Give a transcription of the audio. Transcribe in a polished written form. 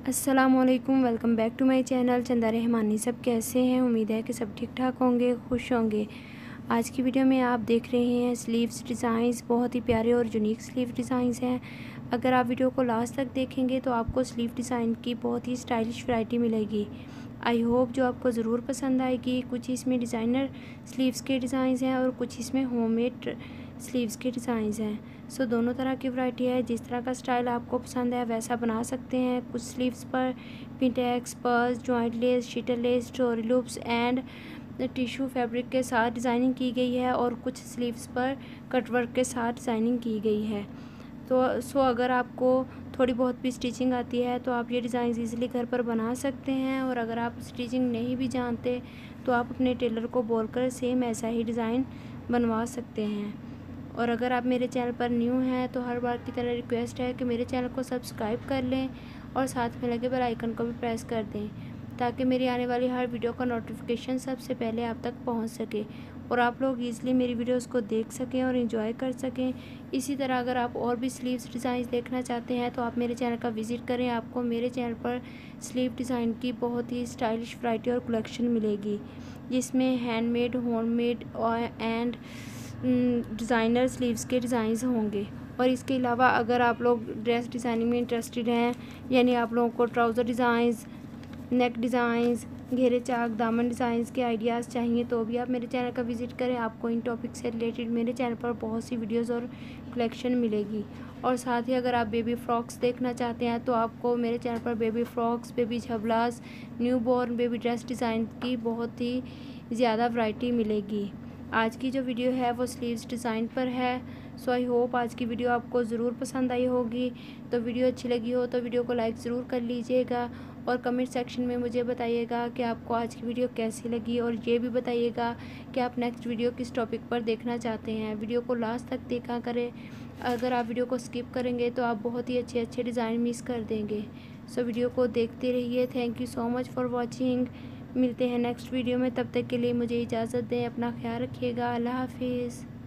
अस्सलामुअलैकुम, welcome back to my channel Chanda Rahmani. सब कैसे हैं? उम्मीद है कि सब ठीक ठाक होंगे, खुश होंगे। आज की वीडियो में आप देख रहे हैं स्लीव्स डिज़ाइंस, बहुत ही प्यारे और यूनिक स्लीव डिज़ाइंस हैं। अगर आप वीडियो को लास्ट तक देखेंगे तो आपको स्लीव डिज़ाइन की बहुत ही स्टाइलिश वैरायटी मिलेगी। आई होप जो आपको ज़रूर पसंद आएगी। कुछ इसमें डिज़ाइनर स्लीव्स के डिज़ाइंस हैं और कुछ इसमें होममेड स्लीव्स के डिज़ाइंस हैं। सो दोनों तरह की वैरायटी है। जिस तरह का स्टाइल आपको पसंद है वैसा बना सकते हैं। कुछ स्लीव्स पर पिंटेक्स, पर्स, जॉइंट लेस, शीटर lace, story loops and tissue fabric के साथ डिज़ाइनिंग की गई है और कुछ स्लीव्स पर कटवर्क के साथ डिज़ाइनिंग की गई है। तो अगर आपको थोड़ी बहुत भी स्टिचिंग आती है तो आप ये डिज़ाइन ईज़िली घर पर बना सकते हैं। और अगर आप स्टिचिंग नहीं भी जानते तो आप अपने टेलर को बोलकर सेम ऐसा ही डिज़ाइन बनवा सकते हैं। और अगर आप मेरे चैनल पर न्यू हैं तो हर बार की तरह रिक्वेस्ट है कि मेरे चैनल को सब्सक्राइब कर लें और साथ में लगे बेल आइकन को भी प्रेस कर दें ताकि मेरी आने वाली हर वीडियो का नोटिफिकेशन सबसे पहले आप तक पहुंच सके और आप लोग ईज़िली मेरी वीडियोस को देख सकें और एंजॉय कर सकें। इसी तरह अगर आप और भी स्लीव्स डिज़ाइन देखना चाहते हैं तो आप मेरे चैनल का विज़िट करें। आपको मेरे चैनल पर स्लीव डिज़ाइन की बहुत ही स्टाइलिश वैरायटी और कलेक्शन मिलेगी जिसमें handmade, homemade and designer sleeves के डिज़ाइंस होंगे। और इसके अलावा अगर आप लोग ड्रेस डिज़ाइनिंग में इंटरेस्टेड हैं, यानी आप लोगों को ट्राउज़र डिज़ाइंस, नेक डिज़ाइंस, घेरे चाक, दामन डिज़ाइंस के आइडियाज़ चाहिए तो भी आप मेरे चैनल का विज़िट करें। आपको इन टॉपिक से रिलेटेड मेरे चैनल पर बहुत सी वीडियोज़ और कलेक्शन मिलेगी। और साथ ही अगर आप बेबी फ्रॉक्स देखना चाहते हैं तो आपको मेरे चैनल पर बेबी फ्रॉक्स, बेबी झबलास, newborn baby dress design की बहुत ही ज़्यादा वैरायटी मिलेगी। आज की जो वीडियो है वो स्लीव्स डिज़ाइन पर है। सो आई होप आज की वीडियो आपको ज़रूर पसंद आई होगी। तो वीडियो अच्छी लगी हो तो वीडियो को लाइक ज़रूर कर लीजिएगा और कमेंट सेक्शन में मुझे बताइएगा कि आपको आज की वीडियो कैसी लगी। और ये भी बताइएगा कि आप नेक्स्ट वीडियो किस टॉपिक पर देखना चाहते हैं। वीडियो को लास्ट तक देखा करें। अगर आप वीडियो को स्किप करेंगे तो आप बहुत ही अच्छे अच्छे डिज़ाइन मिस कर देंगे। सो वीडियो को देखते रहिए। Thank you so much for watching. मिलते हैं नेक्स्ट वीडियो में, तब तक के लिए मुझे इजाज़त दें। अपना ख्याल रखिएगा। अल्लाह हाफिज़।